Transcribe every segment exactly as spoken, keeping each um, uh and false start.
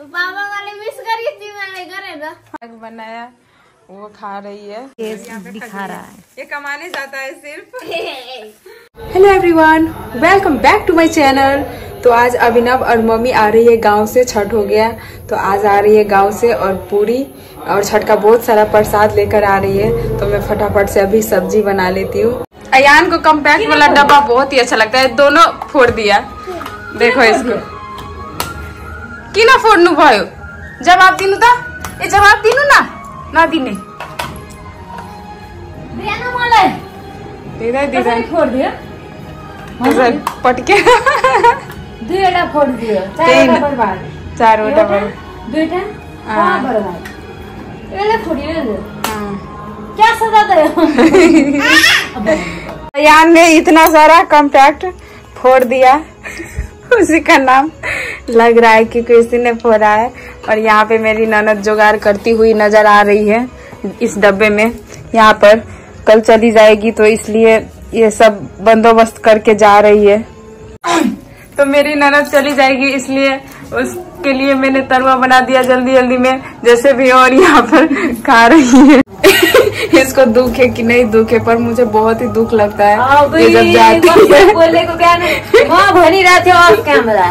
पापा वाले मिस करी थी मैंने करे ना बनाया वो खा रही है, दिखा रहा है, ये कमाने जाता है सिर्फ। Hello everyone, welcome back to my channel. तो आज अभिनव और मम्मी आ रही है गांव से, छठ हो गया तो आज आ रही है गांव से, और पूरी और छठ का बहुत सारा प्रसाद लेकर आ रही है। तो मैं फटाफट से अभी सब्जी बना लेती हूँ। अयान को कम्पैक्ट वाला डब्बा बहुत ही अच्छा लगता है, दोनों फोड़ दिया। देखो इसको कि ना फोड़नू भयो, जवाब दिनू था, ये जवाब दिनू ना ना दिने दीदा दीदा फोड़ दिया, पटके दुईटा फोड़ दियो, चारवटा बर्बाद, चारवटा बर्बाद, दुईटा हां बर्बाद, एले फोड़ियो। हां क्या सजा दे। यान ने इतना सारा कॉम्पैक्ट फोड़ दिया, उसी का नाम लग रहा है कि किसी ने फोड़ा है। और यहाँ पे मेरी ननद जुगाड़ करती हुई नजर आ रही है इस डब्बे में। यहाँ पर कल चली जाएगी तो इसलिए ये सब बंदोबस्त करके जा रही है। तो मेरी ननद चली जाएगी इसलिए उसके लिए मैंने तरुआ बना दिया जल्दी जल्दी में जैसे भी, और यहाँ पर खा रही है। इसको दुख है कि नहीं दुख है, पर मुझे बहुत ही दुख लगता है ये जब जाती है। बोले को क्या नहीं मां भनी रहा थे और कैमरा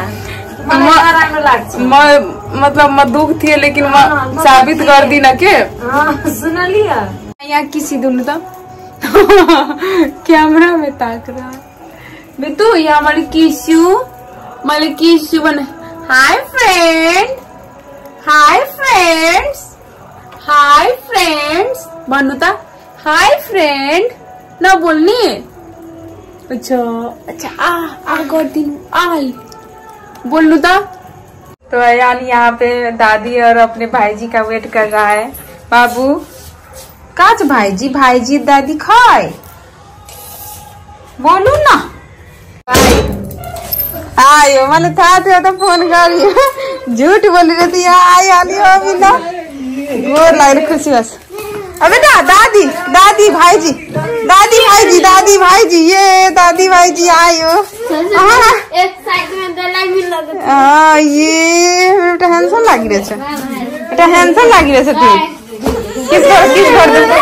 मतलब मैं दुख थी, लेकिन साबित कर दी ना के। हाँ सुना लिया यहाँ किसी दून तो कैमरा में ताक रहा है तू। यहाँ हमारे किशु माले किशु बने, hi friend, hi friends, hi friends बनूता, हाय फ्रेंड ना बोलनी। अच्छा अच्छा आ आ कर दिन आई बोलू था। तो अयान यहाँ पे दादी और अपने भाईजी का वेट कर रहा है। बाबू काच भाईजी भाईजी दादी खाए बोलू ना आयो मैंने था थे तो फोन कर झूठ बोली रहती है। आई आली हो अभी ना वो लग रही खुशी बस। अबे दा, दादी दादी भाईजी दादी भाईजी दादी भाईजी ये दादी भाईजी आयो। एक साइड में दलाई भी लग हाँ ये बेटा हैंडसम लागी रहे छे, बेटा हैंडसम लागी रहे छे। तू किस घर किस घर दे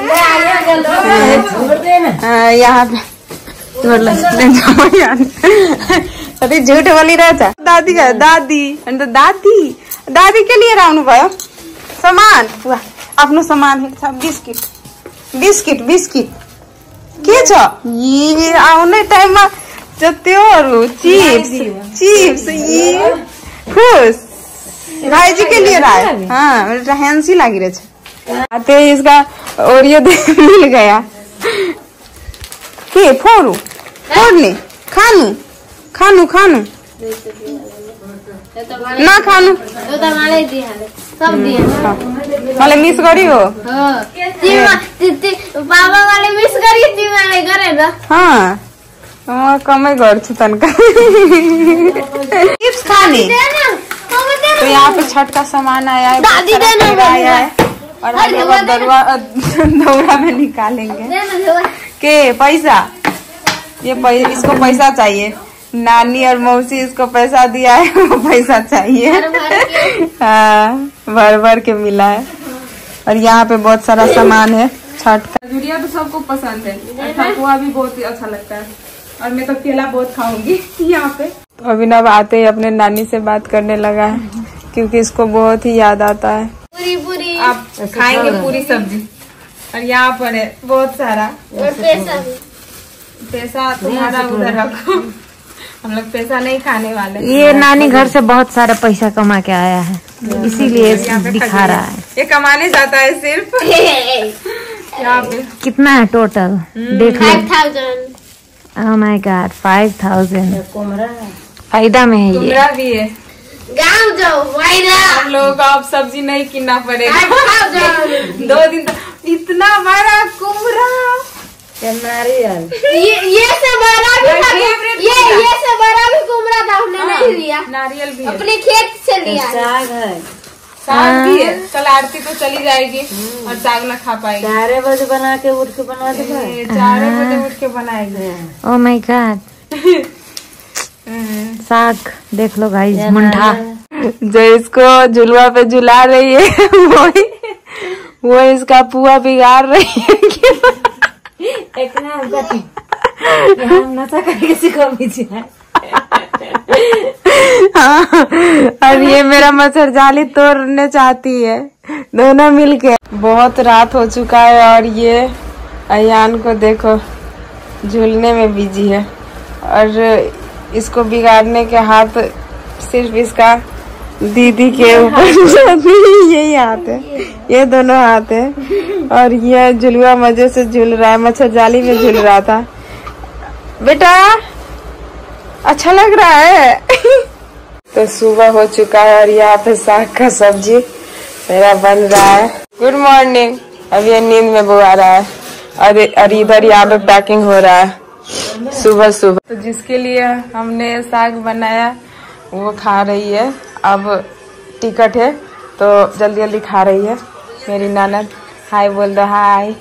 यहाँ पे घर ले जाओ यार। अरे झूठ बोली रहे था दादी का दादी तो दादी दादी के लिए राउंड भयो सामान हुआ अपनो सामान है बिस्किट बिस्किट बिस्किट के छ ये आउने टाइम में जत्योहरू चिप्स चिप्स ये खुश भाईजी के लिए रहा है। हाँ हैंसी लगी रहे छे आते इसका और ये मिल गया के फोड़ू फोड़ने खानू खानू खानू ना खानू तो माले दिया सब दिया माले मिस करी हो। हां पापा वाले मिस करी थी मैंने करे ना। हाँ मैं कमे कर छु तनका चिप्स खाने। तो यहाँ पे छठ का सामान आया है, दादी देना आया है और हम दरुआ दौरा में निकालेंगे के पैसा। ये पै, इसको पैसा चाहिए, नानी और मौसी इसको पैसा दिया है, वो पैसा चाहिए। हाँ भर भर के मिला है। और यहाँ पे बहुत सारा सामान है छठ का। गुड़िया तो सबको पसंद है, ठकुआ भी बहुत ही अच्छा लगता है, और मैं तो केला बहुत खाऊंगी यहाँ पे। तो अभिनव आते ही अपने नानी से बात करने लगा है क्योंकि इसको बहुत ही याद आता है। पूरी पूरी आप खाएंगे पूरी सब्जी, और यहाँ पर है बहुत सारा और पैसा भी। पैसा तुम्हारा उधर रखो, हम लोग पैसा नहीं खाने वाले। ये नानी घर से बहुत सारा पैसा कमा के आया है, इसीलिए दिखा रहा है। ये कमाने जाता है सिर्फ। यहाँ पे कितना है टोटल देख लो। Five thousand. Oh my god five thousand फायदा में है ये। भी है गाँव जाओ वायदा हम लोगों को अब सब्जी नहीं किनना पड़ेगा। दो दिन तक इतना बड़ा कुमरा नारियल ये ये से बड़ा भी था, ये ये से बड़ा भी कुमड़ा था, हमने नहीं लिया। नारियल भी अपने खेत से लिया। साग है, साग भी है। कल आरती तो चली जाएगी और साग न खा पाएगी। चार बजे बना के उठ के बना दे, चार बजे उठ के बनाएगी। ओह माय गॉड साग देख लो गाइस, मुंडा जो इसको झुलवा पे झुला रही है वो वो इसका पुआ बिगाड़ रही है। एक ना हम नशा करके सिखा दीजिए। हाँ, और ये मेरा मच्छर जाली तोड़ने चाहती है, दोनों मिलके। बहुत रात हो चुका है और ये अयान को देखो झूलने में बिजी है और इसको बिगाड़ने के हाथ सिर्फ इसका दीदी के ऊपर यही हाथ है, ये दोनों हाथ है। और ये झुलवा मजे से झूल रहा है, मच्छर जाली में झूल रहा था। बेटा अच्छा लग रहा है। तो सुबह हो चुका है और यहाँ पे साग का सब्जी मेरा बन रहा है। Good morning. अब ये नींद में बुआ रहा है और और इधर यहाँ पे पैकिंग हो रहा है सुबह सुबह। तो जिसके लिए हमने साग बनाया वो खा रही है। अब टिकट है तो जल्दी जल्दी खा रही है मेरी ननद। हाय बोल दो। हाय।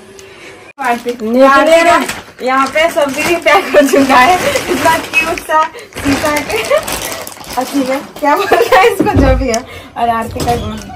यहाँ पे सब्जी भी पैक हो चुका है। इतना क्यूट सा सीता के अच्छी है, क्या बोल रहा है इसको जो भी है। और आरती का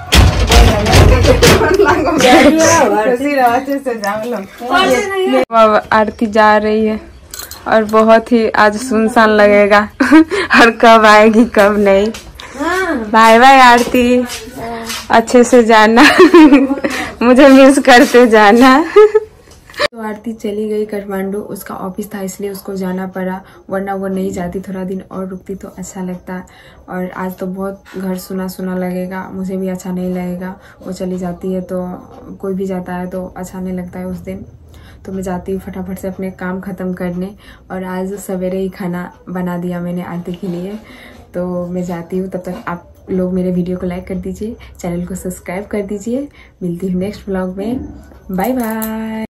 आरती जा रही है और बहुत ही आज सुनसान लगेगा और कब आएगी कब नहीं। बाय बाय आरती, अच्छे से जाना मुझे मिस करते जाना। तो आरती चली गई काठमांडू, उसका ऑफिस था इसलिए उसको जाना पड़ा, वरना वो नहीं जाती। थोड़ा दिन और रुकती तो अच्छा लगता। और आज तो बहुत घर सुना सुना लगेगा, मुझे भी अच्छा नहीं लगेगा। वो चली जाती है तो कोई भी जाता है तो अच्छा नहीं लगता है उस दिन। तो मैं जाती हूँ फटाफट से अपने काम ख़त्म करने। और आज सवेरे ही खाना बना दिया मैंने आरती के लिए, तो मैं जाती हूँ। तब तक आप लोग मेरे वीडियो को लाइक कर दीजिए, चैनल को सब्सक्राइब कर दीजिए। मिलती हूँ नेक्स्ट व्लॉग में। Bye bye.